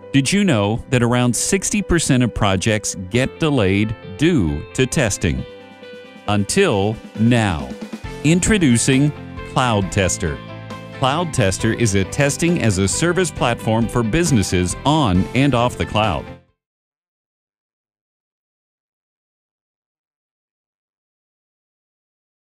Did you know that around 60% of projects get delayed due to testing? Until now. Introducing CloudTestr. CloudTestr is a testing as a service platform for businesses on and off the cloud.